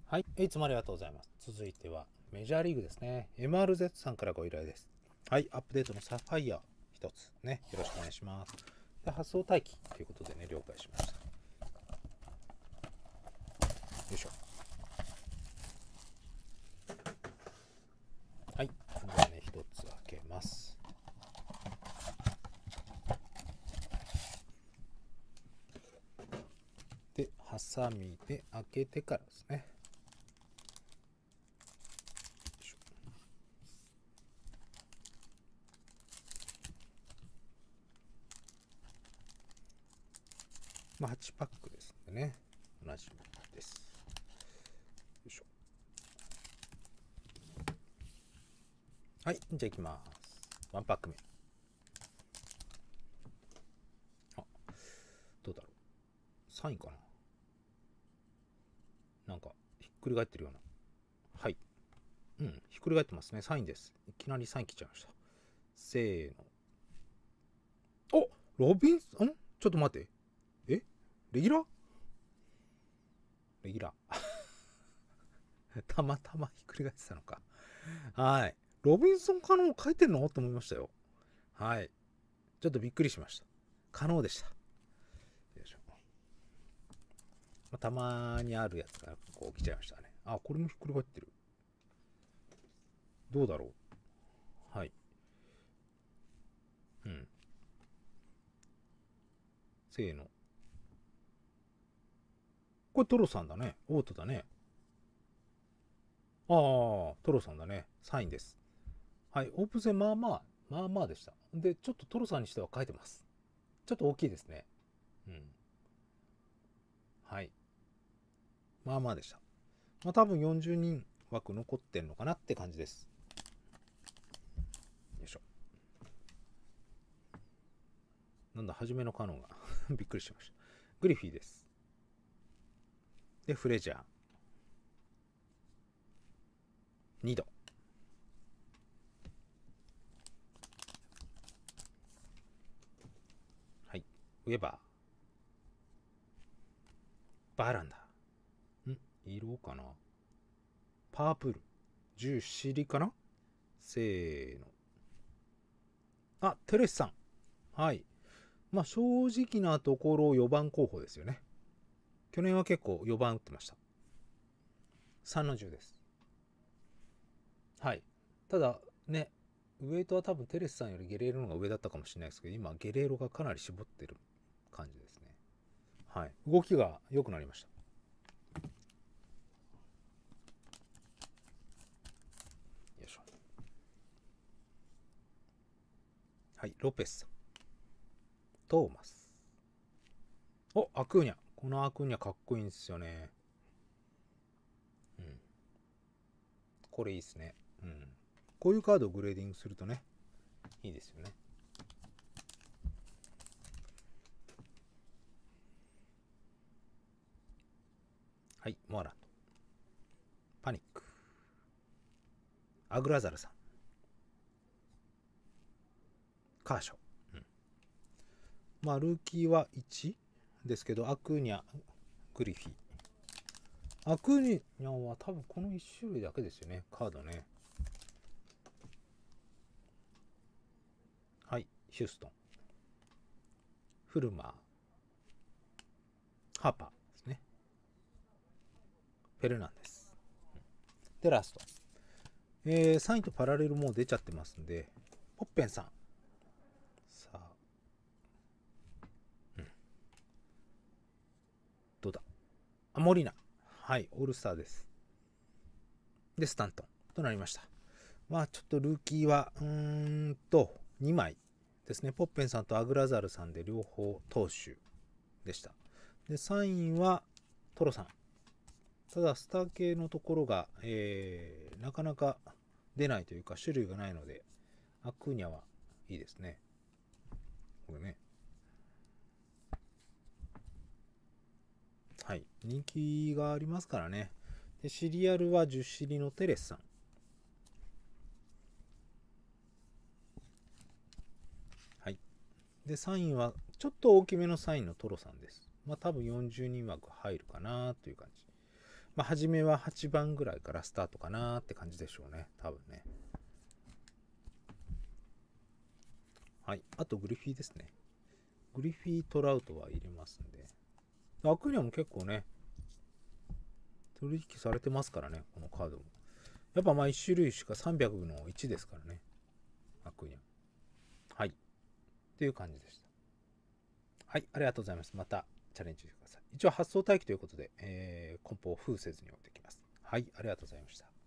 はい、いつもありがとうございます。続いてはメジャーリーグですね。MRZ さんからご依頼です。はい、アップデートのサファイア一つね、よろしくお願いします。で、発送待機ということでね、了解しました。よいしょ。はい、ではね、一つ開けます。で、ハサミで開けてからですね。まあ、8パックですんでね、同じです。よいしょ。はい、じゃあいきます。1パック目。あ、どうだろう。3位かな。なんか、ひっくり返ってるような。はい。うん、ひっくり返ってますね。3位です。いきなり3位来ちゃいました。せーの。お、ロビンソン、ちょっと待って。えレギュラーレギュラー。たまたまひっくり返ってたのか。はい。ロビンソン可能書いてんのと思いましたよ。はい。ちょっとびっくりしました。可能でした。よいしょ。まあ、たまにあるやつがこう来ちゃいましたね。あ、これもひっくり返ってる。どうだろう。はい。うん。せーの。これトロさんだね。オートだね。ああ、トロさんだね。サインです。はい。オープン戦まあまあでした。で、ちょっとトロさんにしては書いてます。ちょっと大きいですね。うん。はい。まあまあでした。まあ多分40人枠残ってんのかなって感じです。よいしょ。なんだ、初めのカノンがびっくりしました。グリフィーです。で、フレジャー。2度。はい。ウェバー。バーランダー。色かな、パープル。10シリかな、せーの。あ、テレスさん。はい。まあ正直なところ4番候補ですよね。去年は結構4番打ってました。3の10です。はい。ただね、ウエイトは多分テレスさんよりゲレーロの方が上だったかもしれないですけど、今ゲレーロがかなり絞ってる感じですね。はい。動きが良くなりました。よいしょ。はい。ロペスさん。トーマス。お、アクーニャ。このアクーニャかっこいいんですよね。うん。これいいですね。うん。こういうカードをグレーディングするとね、いいですよね。はい。モアランド。パニック。アグラザルさん。カーショー。うん。まあ、ルーキーは1ですけど、アクーニャ、グリフィー。アクーニャは多分この1種類だけですよね、カードね。はい。ヒューストン。フルマー。ハーパーですね。フェルナンデス。で、ラスト。3位とパラレルもう出ちゃってますんで、ポッペンさん。さあ、うん、どうだ、あ、モリナ。はい、オールスターです。で、スタントンとなりました。まあ、ちょっとルーキーは、2枚ですね。ポッペンさんとアグラザルさんで両方投手でした。で、3位はトロさん。ただ、スター系のところが、なかなか出ないというか、種類がないので、アクーニャはいいですね。これね。はい。人気がありますからね。で、シリアルは10シリのテレスさん。はい。で、サインはちょっと大きめのサインのトロさんです。まあ多分40人枠入るかなという感じ。 まあ、初めは8番ぐらいからスタートかなって感じでしょうね。多分ね。はい。あとグリフィーですね。グリフィートラウトは入れますんで。アクーニャも結構ね、取引されてますからね、このカードも。やっぱまあ1種類しか300の1ですからね。アクーニャ。はい。っていう感じでした。はい。ありがとうございます。またチャレンジしてください。一応発送待機ということで、梱包を封せずに置いてきます。はい。ありがとうございました。